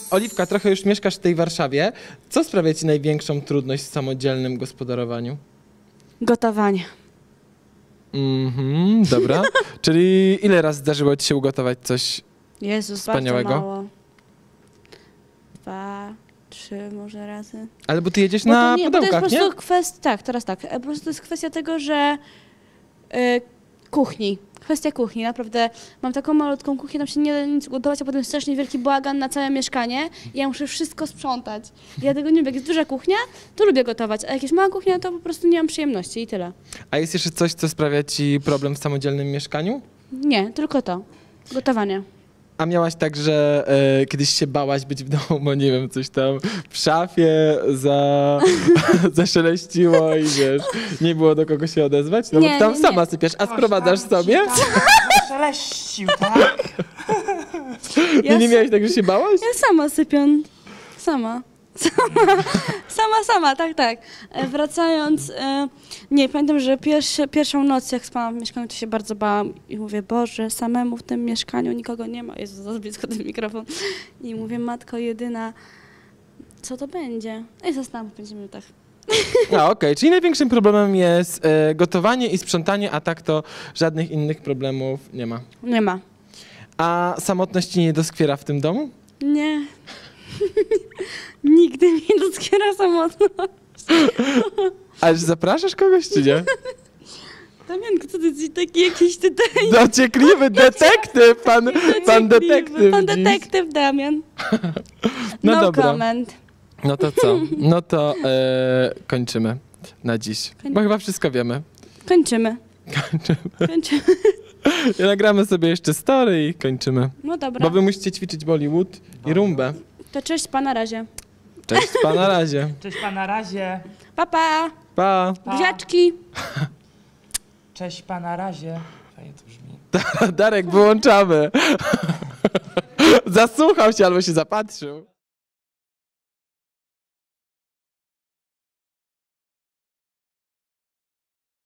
Oliwka, trochę już mieszkasz w tej Warszawie. Co sprawia ci największą trudność w samodzielnym gospodarowaniu? Gotowanie. Dobra. Czyli ile razy zdarzyło ci się ugotować coś Jezus, wspaniałego? bardzo mało. 2, 3 może razy. Ale bo ty jedziesz Bo na to nie, bo to jest po pudełkach, nie? prostu kwestia, tak, teraz tak. Po prostu to jest kwestia tego, że kuchni. Kwestia kuchni, naprawdę. Mam taką malutką kuchnię, tam się nie da nic gotować, a potem strasznie wielki bałagan na całe mieszkanie i ja muszę wszystko sprzątać. Ja tego nie lubię. Jak jest duża kuchnia, to lubię gotować, a jak jest mała kuchnia, to po prostu nie mam przyjemności i tyle. A jest jeszcze coś, co sprawia ci problem w samodzielnym mieszkaniu? Nie, tylko to. Gotowanie. A miałaś tak, że kiedyś się bałaś być w domu, bo nie wiem, coś tam w szafie zaszeleściło i wiesz, nie było do kogo się odezwać? No bo ty tam sama sypiasz, a sprowadzasz sobie? Szeleścił, tak? Nie miałeś tak, że się bałaś? Ja sama sypiam. Sama. Sama, tak. Wracając, nie, pamiętam, że pierwszą noc, jak spałam w mieszkaniu, to się bardzo bałam i mówię, Boże, samemu w tym mieszkaniu nikogo nie ma. Jezu, za blisko ten mikrofon. I mówię, Matko jedyna, co to będzie? I zostałam w 5 minutach. A, okej, czyli największym problemem jest gotowanie i sprzątanie, a tak to żadnych innych problemów nie ma. Nie ma. A samotność ci nie doskwiera w tym domu? Nie. Nigdy mi nie doskwiera samotność. Ale zapraszasz kogoś, czy nie? Damianku, co ty jesteś taki jakiś tutaj... Dociekliwy detektyw, pan detektyw. Pan dziś. detektyw Damian. No No dobra. comment. No to co? No to kończymy na dziś. Bo chyba wszystko wiemy. Kończymy. Nagramy sobie jeszcze story i kończymy. No dobra. Bo wy musicie ćwiczyć Bollywood i rumbę. To cześć pa na razie. Cześć, pa, na razie. Cześć pa, na razie. Pa, pa. Pa. Buziaczki. Cześć pa, na razie. Fajnie to brzmi. Darek, wyłączamy. Zasłuchał się albo się zapatrzył.